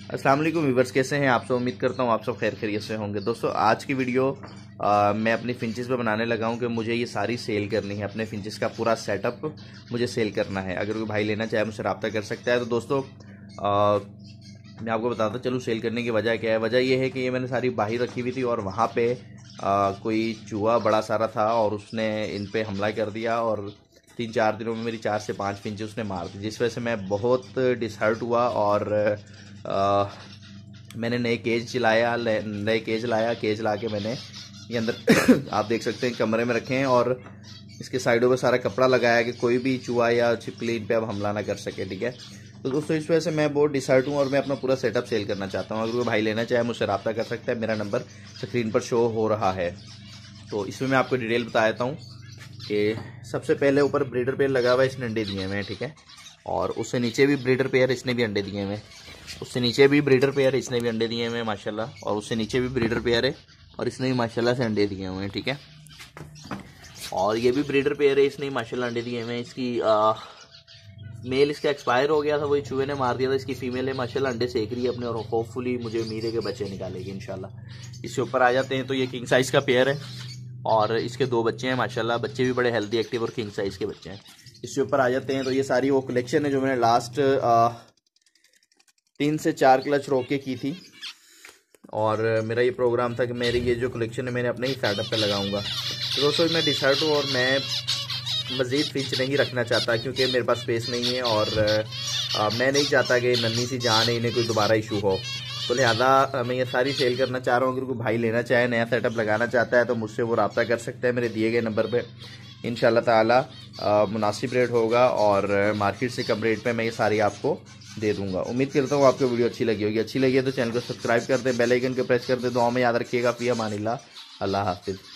अस्सलाम वालेकुम व्यूअर्स, कैसे हैं आप सब। उम्मीद करता हूँ आप सब खैर खैरियत से होंगे। दोस्तों आज की वीडियो मैं अपनी फिंचेस पे बनाने लगा हूँ कि मुझे ये सारी सेल करनी है। अपने फिंचेस का पूरा सेटअप मुझे सेल करना है। अगर कोई भाई लेना चाहे मुझसे रब्ता कर सकता है। तो दोस्तों मैं आपको बताता चलूँ सेल करने की वजह क्या है। वजह ये है कि ये मैंने सारी बाहर रखी हुई थी और वहाँ पे कोई चूहा बड़ा सारा था और उसने इन पे हमला कर दिया और 3-4 दिनों में मेरी 4 से 5 फिंचे उसने मार दी, जिस वजह से मैं बहुत डिसहर्ट हुआ और मैंने नए केज लाया। केज ला के मैंने ये अंदर आप देख सकते हैं कमरे में रखे हैं और इसके साइडों पे सारा कपड़ा लगाया कि कोई भी चूहा या छिपकली इन पे अब हमला ना कर सके। ठीक है, तो दोस्तों इस वजह से मैं बहुत डिसहर्ट हूँ और मैं अपना पूरा सेटअप सेल करना चाहता हूँ। अगर कोई भाई लेना चाहे मुझसे रब्ता कर सकता है। मेरा नंबर स्क्रीन पर शो हो रहा है। तो इसमें मैं आपको डिटेल बता देता हूँ कि सबसे पहले ऊपर ब्रीडर पेयर लगा हुआ है, इसने अंडे दिए हुए हैं। ठीक है, और उससे नीचे भी ब्रीडर पेयर, इसने भी अंडे दिए हुए हैं। उससे नीचे भी ब्रीडर पेयर है, इसने भी अंडे दिए हुए हैं माशाल्लाह। और उससे नीचे भी ब्रीडर पेयर है और इसने भी माशाल्लाह से अंडे दिए हुए हैं। ठीक है, और ये भी ब्रीडर पेयर है, इसने भी माशाल्लाह अंडे दिए हुए हैं। इसकी मेल इसका एक्सपायर हो गया था, वही चूहे ने मार दिया था। इसकी फीमेल है माशाल्लाह अंडे सेक रही है अपने और होपफुली मुझे उम्मीद है कि बच्चे निकालेगी इंशाल्लाह। इसके ऊपर आ जाते हैं तो ये किंग साइज़ का पेयर है और इसके 2 बच्चे हैं माशाल्लाह। बच्चे भी बड़े हेल्दी एक्टिव और किंग साइज़ के बच्चे हैं। इसके ऊपर आ जाते हैं तो ये सारी वो कलेक्शन है जो मैंने लास्ट 3 से 4 क्लच रोक के की थी और मेरा ये प्रोग्राम था कि मेरी ये जो कलेक्शन है मैंने अपने ही सेटअप पे लगाऊंगा। तो दोस्तों मैं डिसहर्ट हूँ और मैं मज़ीद फिंच नहीं रखना चाहता क्योंकि मेरे पास स्पेस नहीं है और मैं नहीं चाहता कि नन्ही सी जान है इन्हें कोई दोबारा इशू हो। तो लिहाजा मैं ये सारी सेल करना चाह रहा हूँ। अगर कोई भाई लेना चाहे, नया सेटअप लगाना चाहता है तो मुझसे वो रब्ता कर सकता है मेरे दिए गए नंबर पे। इंशाल्लाह ताला मुनासिब रेट होगा और मार्केट से कम रेट पे मैं ये सारी आपको दे दूंगा। उम्मीद करता हूँ आपको वीडियो अच्छी लगी होगी। अच्छी लगी है तो चैनल को सब्सक्राइब कर दें, बेल आइकन को प्रेस कर दें। दुआ में याद रखिएगा। फ़ी अमानिल्लाह, अल्लाह हाफिज़।